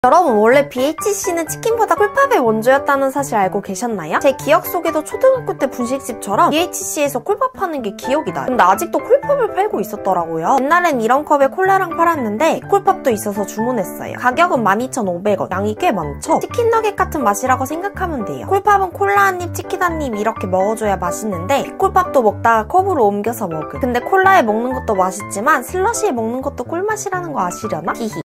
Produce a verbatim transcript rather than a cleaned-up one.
여러분, 원래 비에이치씨는 치킨보다 콜팝의 원조였다는 사실 알고 계셨나요? 제 기억 속에도 초등학교 때 분식집처럼 비에이치씨에서 콜팝 파는 게 기억이 나요. 근데 아직도 콜팝을 팔고 있었더라고요. 옛날엔 이런 컵에 콜라랑 팔았는데 콜팝도 있어서 주문했어요. 가격은 만 이천오백 원. 양이 꽤 많죠? 치킨 너겟 같은 맛이라고 생각하면 돼요. 콜팝은 콜라 한 입, 치킨 한 입 이렇게 먹어줘야 맛있는데 콜팝도 먹다가 컵으로 옮겨서 먹음. 근데 콜라에 먹는 것도 맛있지만 슬러시에 먹는 것도 꿀맛이라는 거 아시려나? 히히.